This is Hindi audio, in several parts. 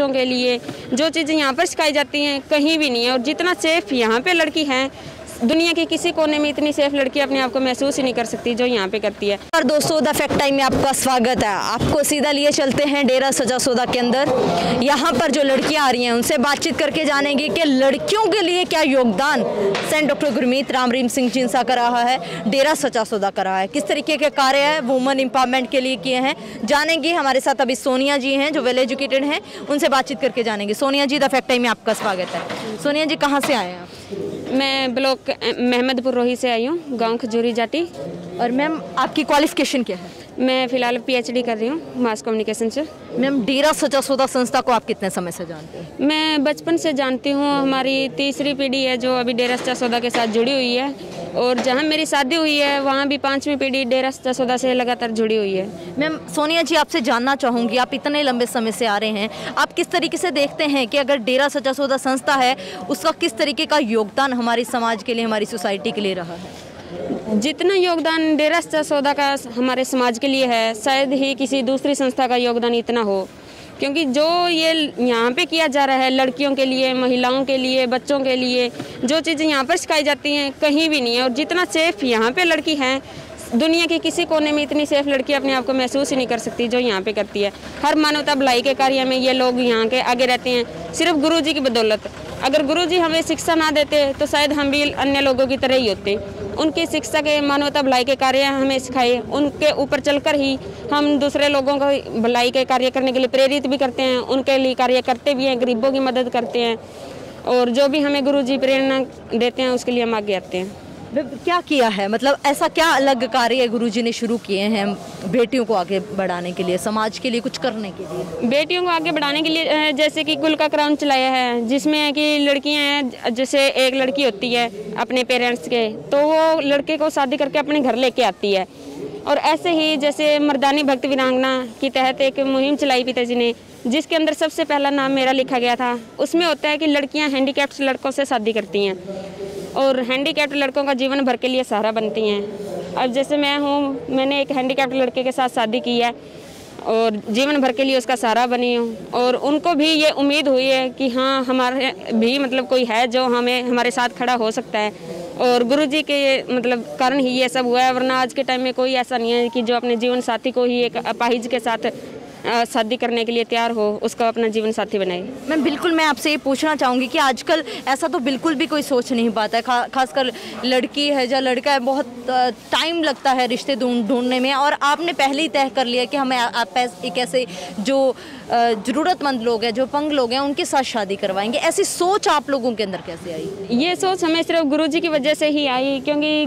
के लिए जो चीज़ें यहाँ पर सिखाई जाती हैं कहीं भी नहीं है। और जितना सेफ यहाँ पे लड़की है, दुनिया के किसी कोने में इतनी सेफ लड़की अपने आप को महसूस ही नहीं कर सकती जो यहाँ पे करती है। और दोस्तों, द फैक्ट टाइम में आपका स्वागत है। आपको सीधा लिए चलते हैं डेरा सजा सौदा के अंदर। यहाँ पर जो लड़कियाँ आ रही हैं उनसे बातचीत करके जानेंगे कि लड़कियों के लिए क्या योगदान सेंट डॉक्टर गुरमीत राम रहीम सिंह जिंसा का रहा है, डेरा सजा सौदा का रहा है, किस तरीके के कार्य है वुमेन एम्पावरमेंट के लिए किए हैं, जानेंगे। हमारे साथ अभी सोनिया जी हैं जो वेल एजुकेटेड हैं, उनसे बातचीत करके जानेंगे। Sonia ji, the fact time में आपका स्वागत है। सोनिया जी, कहाँ से आए हैं आप? मैं ब्लॉक महमदपुर रोही से आई हूँ, गांव खजूरी जाटी। और मैम, आपकी क्वालिफिकेशन क्या है? मैं फ़िलहाल PhD कर रही हूँ मास कम्युनिकेशन से। मैम, डेरा सजा सौदा संस्था को आप कितने समय से जानते हैं? मैं बचपन से जानती हूँ। हमारी तीसरी पीढ़ी है जो अभी डेरा सजा सौदा के साथ जुड़ी हुई है, और जहाँ मेरी शादी हुई है वहाँ भी 5वीं पीढ़ी डेरा सजा सौदा से लगातार जुड़ी हुई है। मैम, सोनिया जी, आपसे जानना चाहूँगी, आप इतने लंबे समय से आ रहे हैं, आप किस तरीके से देखते हैं कि अगर डेरा सजा सौदा संस्था है उसका किस तरीके का योगदान हमारे समाज के लिए, हमारी सोसाइटी के लिए रहा है? जितना योगदान डेरा सजा सौदा का हमारे समाज के लिए है, शायद ही किसी दूसरी संस्था का योगदान इतना हो। क्योंकि जो ये यहाँ पे किया जा रहा है लड़कियों के लिए, महिलाओं के लिए, बच्चों के लिए, जो चीज़ें यहाँ पर सिखाई जाती हैं कहीं भी नहीं है। और जितना सेफ यहाँ पे लड़की है, दुनिया के किसी कोने में इतनी सेफ लड़की अपने आप को महसूस ही नहीं कर सकती जो यहाँ पे करती है। हर मानवता भलाई के कार्य में ये लोग यहाँ के आगे रहते हैं, सिर्फ गुरुजी की बदौलत। अगर गुरुजी हमें शिक्षा ना देते तो शायद हम भी अन्य लोगों की तरह ही होते। उनकी शिक्षा के, मानवता भलाई के कार्य हमें सिखाए, उनके ऊपर चलकर ही हम दूसरे लोगों को भलाई के कार्य करने के लिए प्रेरित भी करते हैं, उनके लिए कार्य करते भी हैं, गरीबों की मदद करते हैं, और जो भी हमें गुरुजी प्रेरणा देते हैं उसके लिए हम आगे आते हैं। क्या किया है, मतलब ऐसा क्या अलग कार्य गुरुजी ने शुरू किए हैं बेटियों को आगे बढ़ाने के लिए, समाज के लिए कुछ करने के लिए? बेटियों को आगे बढ़ाने के लिए जैसे कि कुल का क्राउन चलाया है, जिसमें कि लड़कियां हैं, जैसे एक लड़की होती है अपने पेरेंट्स के, तो वो लड़के को शादी करके अपने घर लेके आती है। और ऐसे ही जैसे मर्दानी भक्त वीरांगना के तहत एक मुहिम चलाई पिताजी ने, जिसके अंदर सबसे पहला नाम मेरा लिखा गया था। उसमें होता है कि लड़कियाँ हैंडीकैप्ड लड़कों से शादी करती हैं और हैंडीकैप्ड लड़कों का जीवन भर के लिए सहारा बनती हैं। अब जैसे मैं हूँ, मैंने एक हैंडीकैप्ड लड़के के साथ शादी की है और जीवन भर के लिए उसका सहारा बनी हूँ। और उनको भी ये उम्मीद हुई है कि हाँ, हमारे भी मतलब कोई है जो हमें हमारे साथ खड़ा हो सकता है, और गुरुजी के मतलब कारण ही ये सब हुआ है। वरना आज के टाइम में कोई ऐसा नहीं है कि जो अपने जीवन साथी को ही एक अपाहिज के साथ शादी करने के लिए तैयार हो, उसका अपना जीवन साथी बनाए। मैं आपसे ये पूछना चाहूँगी कि आजकल ऐसा तो बिल्कुल भी कोई सोच नहीं पाता है, खासकर लड़की है या लड़का है, बहुत टाइम लगता है रिश्ते ढूंढने में, और आपने पहले ही तय कर लिया कि हमें आप एक ऐसे जो ज़रूरतमंद लोग हैं, जो पंग लोग हैं, उनके साथ शादी करवाएंगे। ऐसी सोच आप लोगों के अंदर कैसे आई? ये सोच हमें सिर्फ गुरुजी की वजह से ही आई, क्योंकि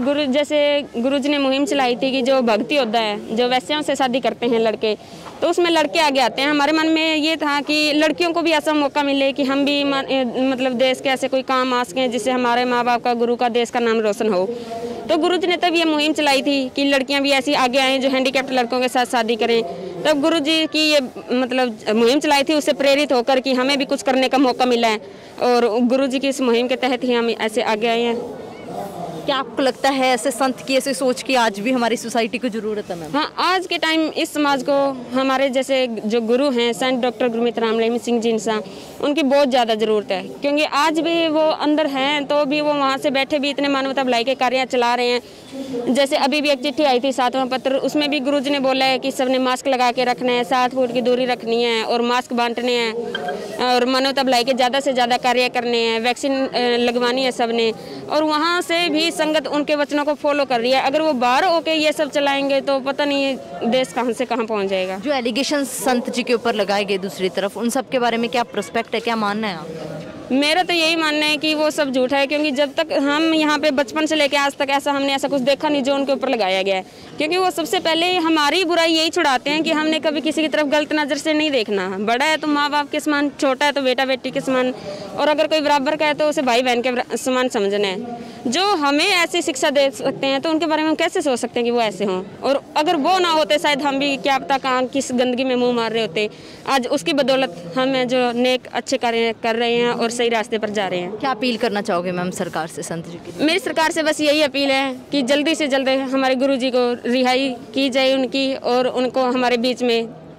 गुरुजी ने मुहिम चलाई थी कि जो भक्ति होता है, जो वैश्याओं से शादी करते हैं लड़के, तो उसमें लड़के आगे आते हैं। हमारे मन में ये था कि लड़कियों को भी ऐसा मौका मिले कि हम भी मतलब देश के ऐसे कोई काम आ सकें जिससे हमारे माँ बाप का, गुरु का, देश का नाम रोशन हो। तो गुरुजी ने तब ये मुहिम चलाई थी कि लड़कियां भी ऐसी आगे आएँ जो हैंडीकैप्ड लड़कों के साथ शादी करें। तब गुरुजी की ये मतलब मुहिम चलाई थी, उससे प्रेरित होकर कि हमें भी कुछ करने का मौका मिला है, और गुरुजी की इस मुहिम के तहत ही हम ऐसे आगे आए हैं। क्या आपको लगता है ऐसे संत की, ऐसे सोच की आज भी हमारी सोसाइटी को ज़रूरत है? मैम, हाँ, आज के टाइम इस समाज को हमारे जैसे जो गुरु हैं सेंट डॉक्टर गुरमीत राम रहीम सिंह जिंसा, उनकी बहुत ज़्यादा ज़रूरत है। क्योंकि आज भी वो अंदर हैं तो भी वो वहाँ से बैठे भी इतने मानवता भलाई के कार्य चला रहे हैं। जैसे अभी भी एक चिट्ठी आई थी 7वां पत्र, उसमें भी गुरुजी ने बोला है कि सबने मास्क लगा के रखना है, 7 फुट की दूरी रखनी है, और मास्क बांटने हैं, और मानवता भलाई के ज़्यादा से ज़्यादा कार्य करने हैं, वैक्सीन लगवानी है सबने। और वहाँ से भी संगत उनके वचनों को फॉलो कर रही है। अगर वो बाहर होके ये सब चलाएंगे तो पता नहीं देश कहाँ से कहाँ पहुँच जाएगा। जो एलिगेशन संत जी के ऊपर लगाए गए दूसरी तरफ, उन सब के बारे में क्या प्रोस्पेक्ट है, क्या मानना है आपका? मेरा तो यही मानना है कि वो सब झूठ है, क्योंकि जब तक हम यहाँ पे बचपन से लेके आज तक हमने ऐसा कुछ देखा नहीं जो उनके ऊपर लगाया गया है। क्योंकि वो सबसे पहले हमारी बुराई यही छुड़ाते हैं कि हमने कभी किसी की तरफ गलत नज़र से नहीं देखना। बड़ा है तो माँ बाप के समान, छोटा है तो बेटा बेटी के समान, और अगर कोई बराबर का है तो उसे भाई बहन के समान समझना है। जो हमें ऐसी शिक्षा दे सकते हैं तो उनके बारे में हम कैसे सोच सकते हैं कि वो ऐसे हों। और अगर वो ना होते शायद हम भी क्या पता कहाँ किस गंदगी में मुँह मार रहे होते। आज उसकी बदौलत हम जो नेक अच्छे कार्य कर रहे हैं और सही रास्ते पर जा रहे हैं। क्या अपील करना चाहोगे मैम सरकार से, संत जी की? मेरी सरकार से बस यही अपील है कि जल्दी से जल्दी हमारे गुरुजी को रिहाई की जाए उनकी, और उनको हमारे बीच में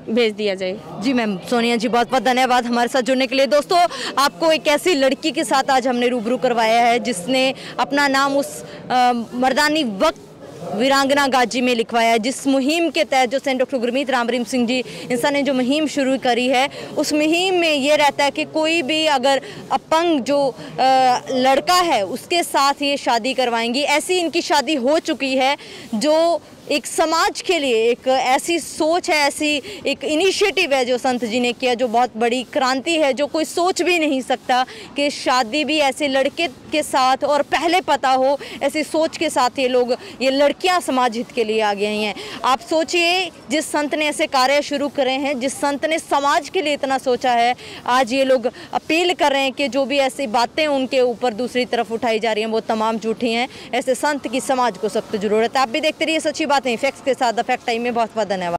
भेज दिया जाए। जी मैम, सोनिया जी बहुत बहुत धन्यवाद हमारे साथ जुड़ने के लिए। दोस्तों, आपको एक ऐसी लड़की के साथ आज हमने रूबरू करवाया है जिसने अपना नाम उस मर्दानी वक्त वीरांगना गाजी में लिखवाया है, जिस मुहिम के तहत जो सेंट डॉक्टर गुरमीत राम रहीम सिंह जी इंसान ने जो मुहिम शुरू करी है, उस मुहिम में ये रहता है कि कोई भी अगर अपंग जो लड़का है उसके साथ ये शादी करवाएंगी। ऐसी इनकी शादी हो चुकी है जो एक समाज के लिए एक ऐसी सोच है, ऐसी एक इनिशिएटिव है जो संत जी ने किया, जो बहुत बड़ी क्रांति है, जो कोई सोच भी नहीं सकता कि शादी भी ऐसे लड़के के साथ और पहले पता हो, ऐसी सोच के साथ ये लड़कियां समाज हित के लिए आगे आई हैं। आप सोचिए, जिस संत ने ऐसे कार्य शुरू करे हैं, जिस संत ने समाज के लिए इतना सोचा है, आज ये लोग अपील कर रहे हैं कि जो भी ऐसी बातें उनके ऊपर दूसरी तरफ उठाई जा रही हैं वो तमाम झूठी हैं। ऐसे संत की समाज को सख्त जरूरत है। आप भी देखते रहिए सच्ची बातें फैक्ट्स के साथ द फैक्ट टाइम में। बहुत बहुत धन्यवाद।